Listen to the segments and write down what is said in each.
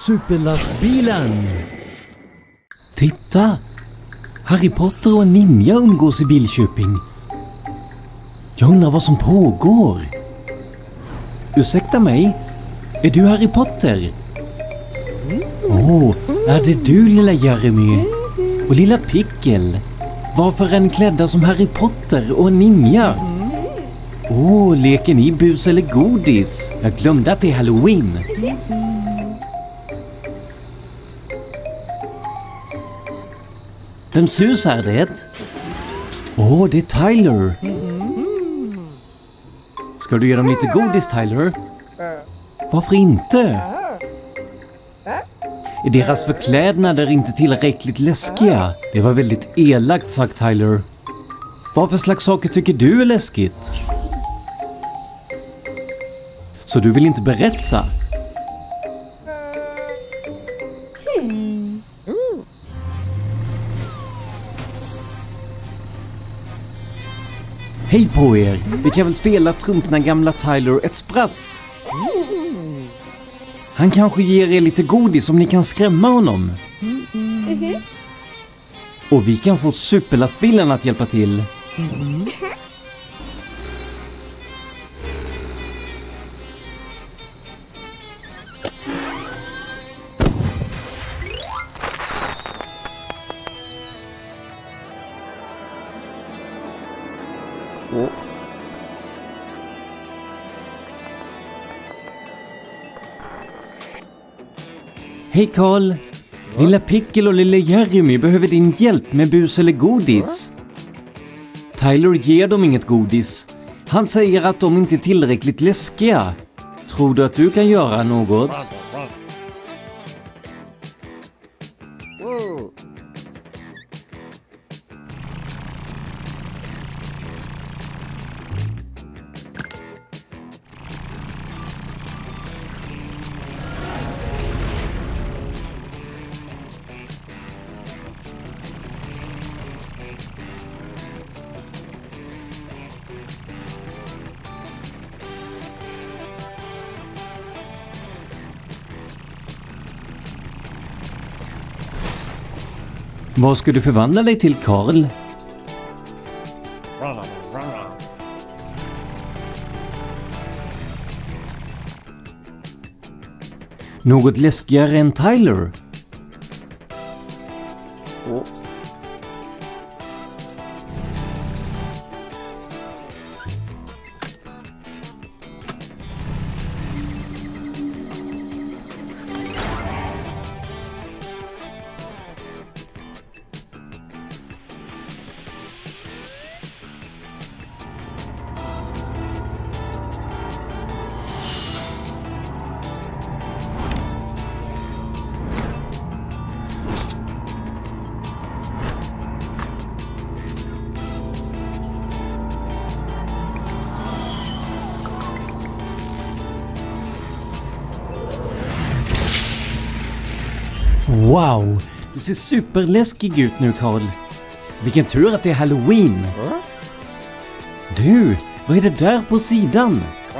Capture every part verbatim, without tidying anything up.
Superlastbilen! Titta! Harry Potter och en ninja umgås i Bilköping. Jag undrar vad som pågår. Ursäkta mig, är du Harry Potter? Åh, oh, är det du lilla Jeremy? Och lilla Pickle? Varför är ni klädda som Harry Potter och en ninja? Åh, oh, leker ni bus eller godis? Jag glömde att det är Halloween. Vems hus är det? Åh, oh, det är Tyler. Ska du ge dem lite godis, Tyler? Varför inte? Är deras förklädnader inte tillräckligt läskiga? Det var väldigt elakt sagt, Tyler. Vad för slags saker tycker du är läskigt? Så du vill inte berätta? Hej på er! Vi kan väl spela trumpna gamla Tyler ett spratt? Han kanske ger er lite godis om ni kan skrämma honom. Mm-hmm. Och vi kan få superlastbilen att hjälpa till. Mm-hmm. Oh. Hej Carl! Lilla Pickle och lilla Jeremy behöver din hjälp med bus eller godis. Tyler ger dem inget godis. Han säger att de inte är tillräckligt läskiga. Tror du att du kan göra något? Vad ska du förvandla dig till, Carl? Något läskigare än Tyler? Oh. Wow, du ser superläskig ut nu, Carl. Vilken tur att det är Halloween. Du, vad är det där på sidan?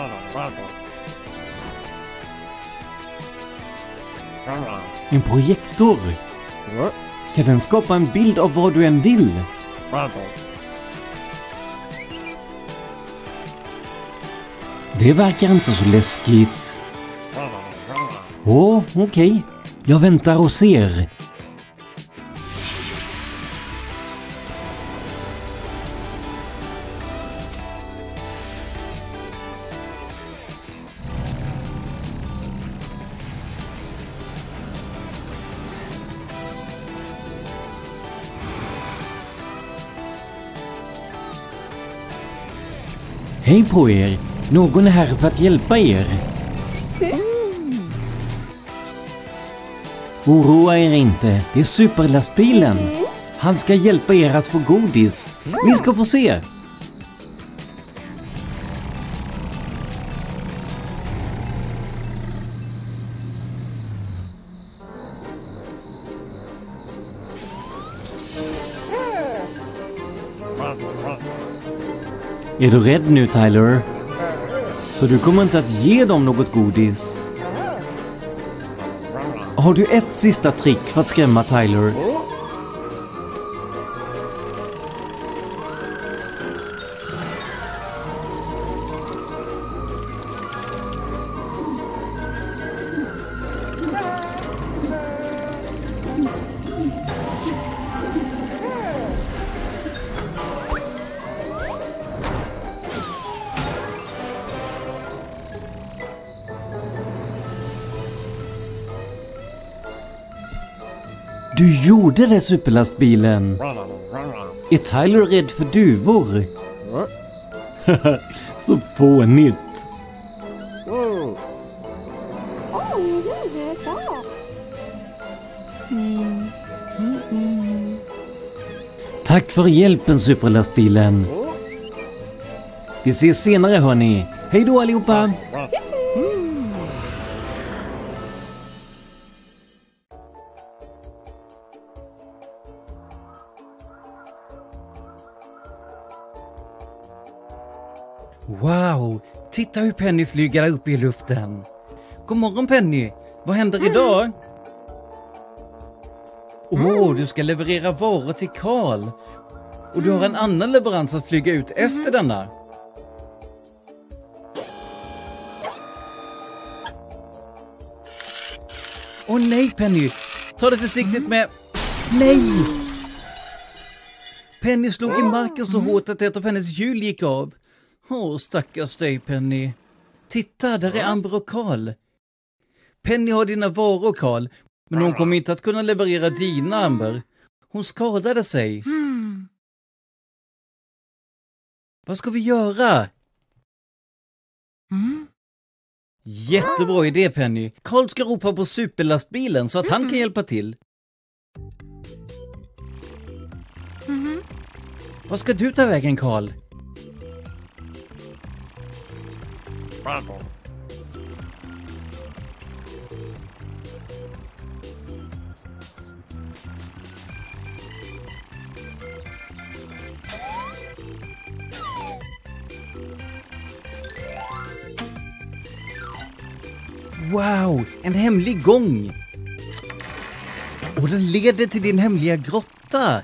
En projektor. Kan den skapa en bild av vad du än vill? Det verkar inte så läskigt. Åh, okej. Okay. Jag väntar och ser. Hej på er! Någon är här för att hjälpa er. Oroa er inte, det är superlastbilen. Han ska hjälpa er att få godis. Ni ska få se. Är du rädd nu, Tyler? Så du kommer inte att ge dem något godis? Har du ett sista trick för att skrämma Tyler? Du gjorde det, superlastbilen. Är Tyler rädd för duvor? Så fånigt. Tack för hjälpen, superlastbilen. Vi ses senare, hörni. Hej då allihopa. Wow, titta hur Penny flyger där uppe i luften. God morgon Penny, vad händer idag? Åh, oh, du ska leverera varor till Carl. Och du har en annan leverans att flyga ut efter denna. Åh oh, nej Penny, ta det försiktigt med... Nej! Penny slog i marken så hårt att ett av hennes hjul gick av. Åh, stackars dig Penny. Titta, där är Amber och Carl. Penny har dina varor, Carl. Men hon kommer inte att kunna leverera dina, Amber. Hon skadade sig. Hmm. Vad ska vi göra? Mm. Jättebra idé, Penny. Carl ska ropa på superlastbilen så att han kan hjälpa till. Mm. Vad ska du ta vägen, Carl? Wow, en hemlig gång. Och den leder till din hemliga grotta.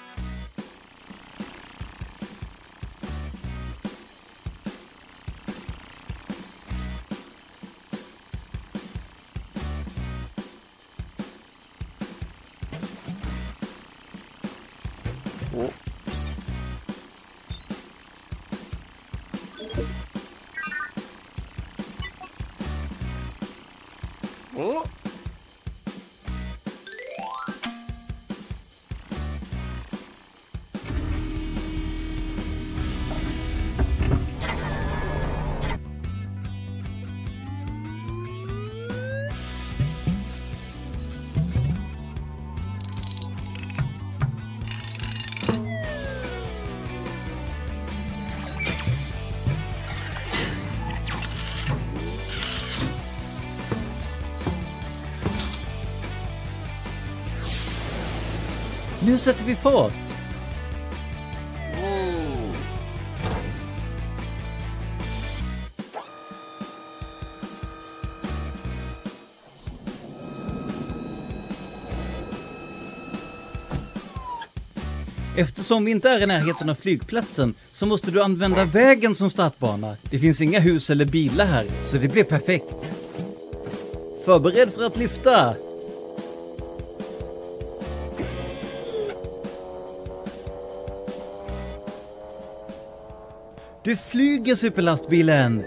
Nu sätter vi fart. Mm. Eftersom vi inte är i närheten av flygplatsen så måste du använda vägen som startbana. Det finns inga hus eller bilar här, så det blir perfekt. Förbered för att lyfta. Du flyger, superlastbilen.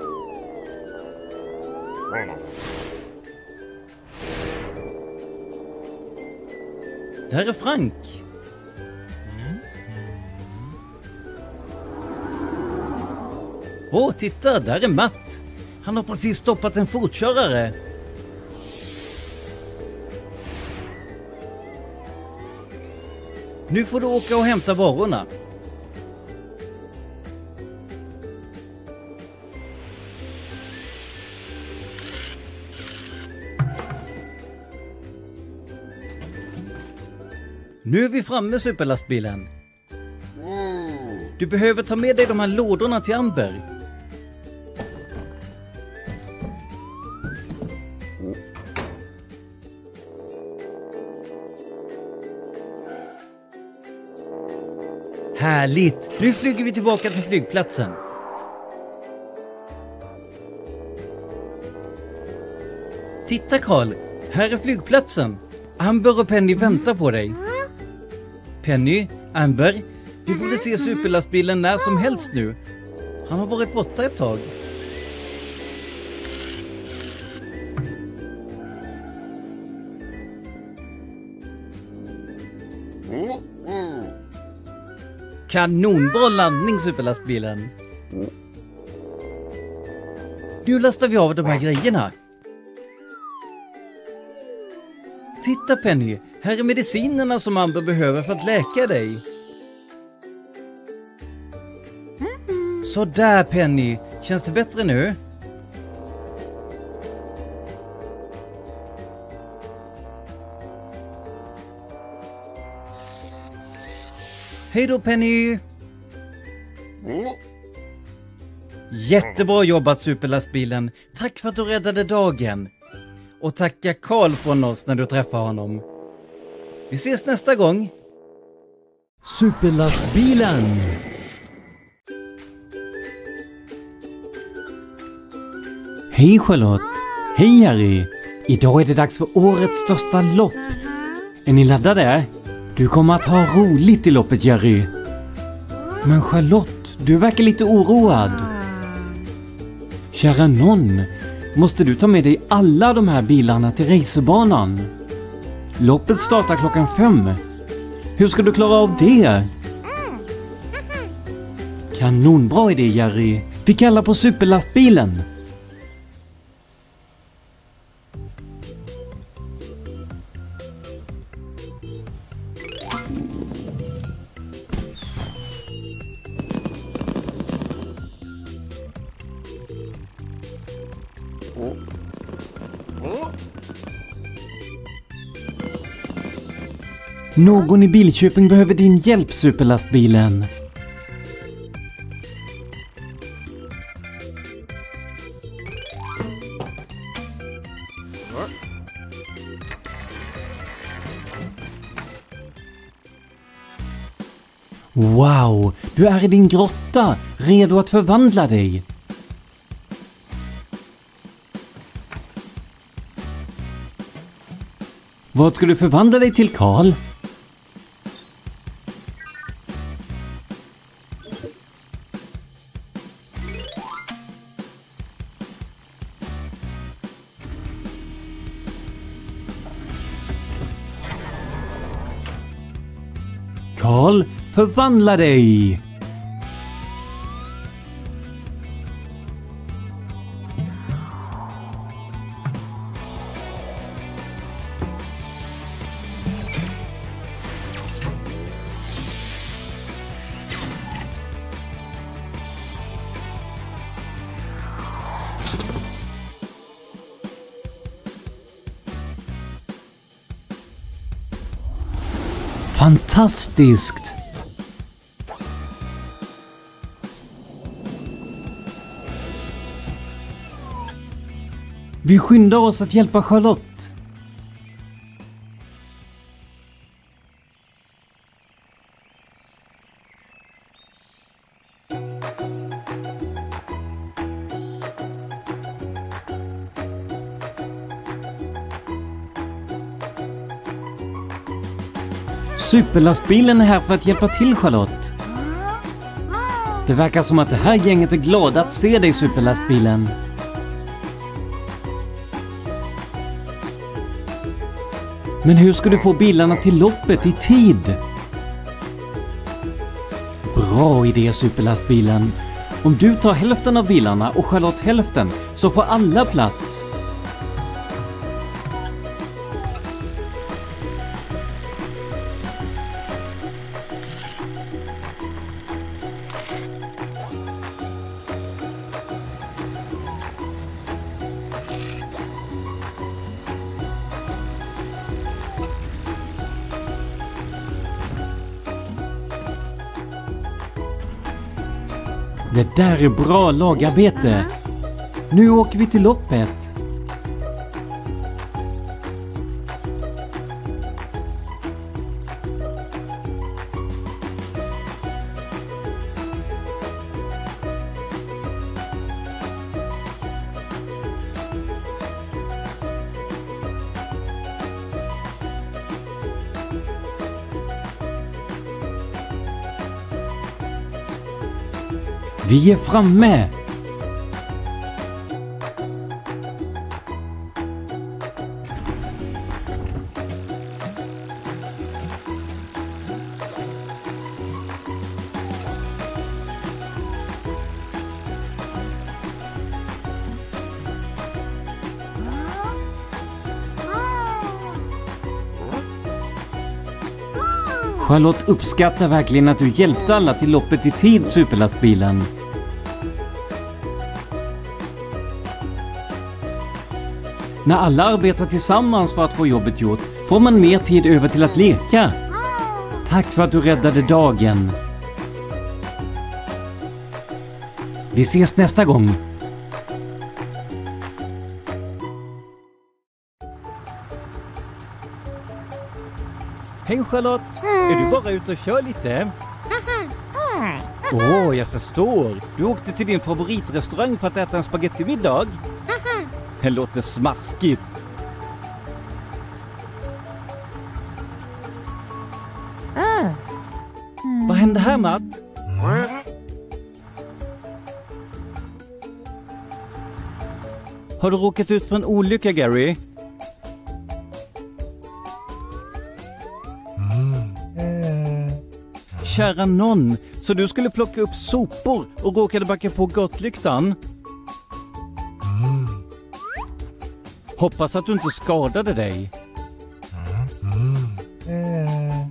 Där är Frank. Åh, titta, där är Matt. Han har precis stoppat en fortkörare. Nu får du åka och hämta varorna. Nu är vi framme, superlastbilen. Du behöver ta med dig de här lådorna till Amber. Härligt! Nu flyger vi tillbaka till flygplatsen. Titta Carl, här är flygplatsen. Amber och Penny väntar på dig. Penny, Amber, vi borde se superlastbilen när som helst nu. Han har varit borta ett tag. Kanonbra landning, superlastbilen. Nu lastar vi av de här grejerna. Titta Penny, här är medicinerna som Amber behöver för att läka dig. Så där Penny, känns det bättre nu? Hej då Penny! Jättebra jobbat superlastbilen. Tack för att du räddade dagen. Och tacka Carl från oss när du träffar honom. Vi ses nästa gång. Superlastbilen! Hej Charlotte! Hej Harry! Idag är det dags för årets största lopp. Är ni laddade? Du kommer att ha roligt i loppet, Jerry. Men Charlotte, du verkar lite oroad. Kära nån, måste du ta med dig alla de här bilarna till racerbanan? Loppet startar klockan fem. Hur ska du klara av det? Kanonbra idé, Jerry. Vi kallar på superlastbilen. Någon i Bilköping behöver din hjälp, superlastbilen. Wow, du är i din grotta, redo att förvandla dig. Vad ska du förvandla dig till, Carl? Carl, förvandla dig! Fantastiskt! Vi skyndar oss att hjälpa Charlotte. Superlastbilen är här för att hjälpa till, Charlotte. Det verkar som att det här gänget är glada att se dig, superlastbilen. Men hur ska du få bilarna till loppet i tid? Bra idé, superlastbilen. Om du tar hälften av bilarna och Charlotte hälften så får alla plats. Det där är bra lagarbete. Nu åker vi till loppet. Vi är framme! Charlotte uppskattar verkligen att du hjälpte alla till loppet i tid, superlastbilen. När alla arbetar tillsammans för att få jobbet gjort får man mer tid över till att leka. Tack för att du räddade dagen. Vi ses nästa gång. Hej Charlotte! Är du bara ute och kör lite? Åh, oh, jag förstår. Du åkte till din favoritrestaurang för att äta en spagettimiddag? Det låter smaskigt. Vad hände här, Matt? Har du råkat ut för en olycka, Gary? Kära någon, så du skulle plocka upp sopor och råkade backa på gatlyktan? Mm. Hoppas att du inte skadade dig. Mm. Mm.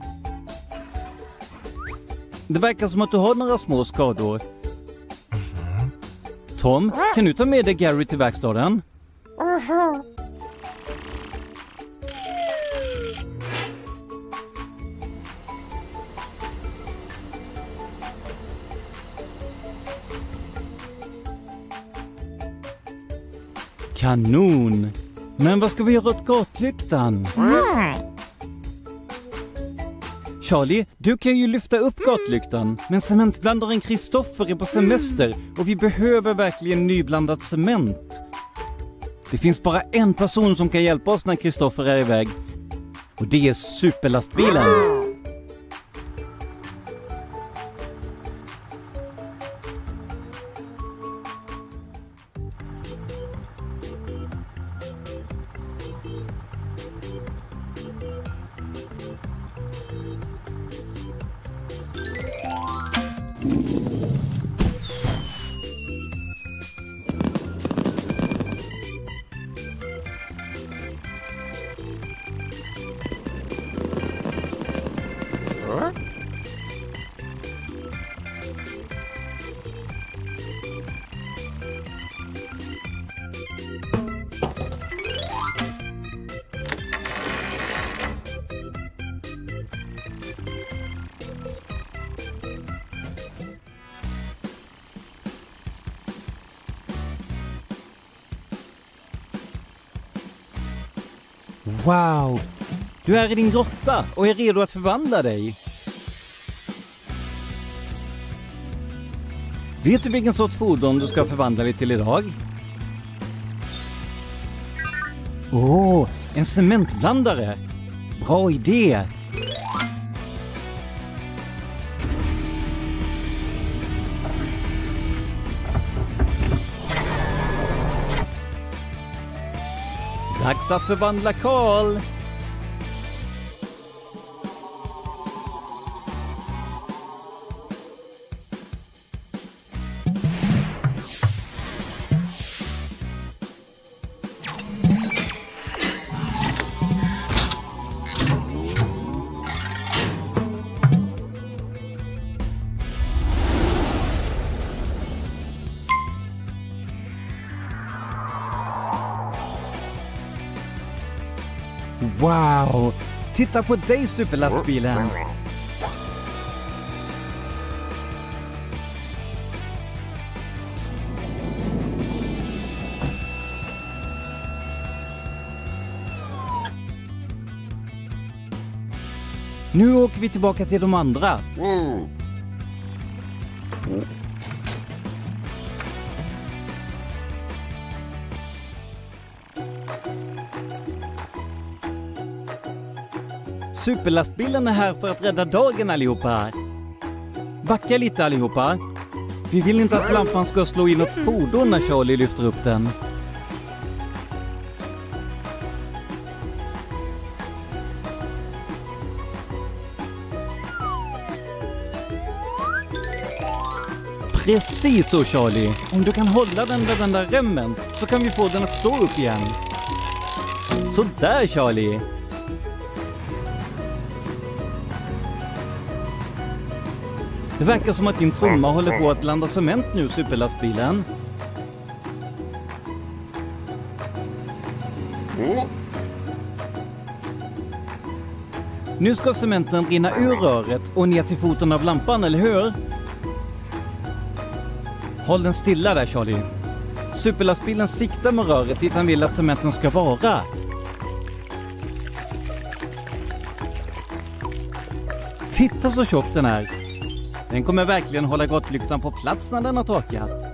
Det verkar som att du har några små skador. Mm. Tom, kan du ta med dig Gary till verkstaden? Mm. Kanon! Men vad ska vi göra åt gatlyktan? Mm. Charlie, du kan ju lyfta upp gatlyktan, men cementblandaren Kristoffer är på semester och vi behöver verkligen nyblandad cement. Det finns bara en person som kan hjälpa oss när Kristoffer är iväg, och det är superlastbilen. Wow! Du är i din grotta och är redo att förvandla dig. Vet du vilken sorts fordon du ska förvandla dig till idag? Åh, oh, en cementblandare! Bra idé! Dags att förvandla Karl! Wow! Titta på dig, superlastbilen! Nu åker vi tillbaka till de andra. Mm. Superlastbilen är här för att rädda dagen allihopa. Backa lite allihopa. Vi vill inte att lampan ska slå in något fordon när Charlie lyfter upp den. Precis så, Charlie. Om du kan hålla den med den där remmen så kan vi få den att stå upp igen. Så där, Charlie. Det verkar som att din trumma håller på att blanda cement nu, superlastbilen. Nu ska cementen rinna ur röret och ner till foten av lampan, eller hur? Håll den stilla där, Charlie. Superlastbilen siktar med röret dit han vill att cementen ska vara. Titta så tjock den är. Den kommer verkligen hålla grottlyktan på plats när den har torkat.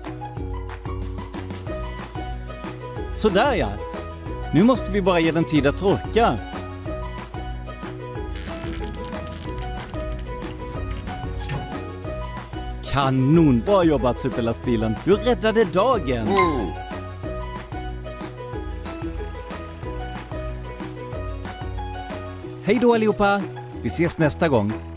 Så där, ja. Nu måste vi bara ge den tid att torka. Kanon, bra jobbat, superlastbilen. Du räddade dagen. Mm. Hej då allihopa. Vi ses nästa gång.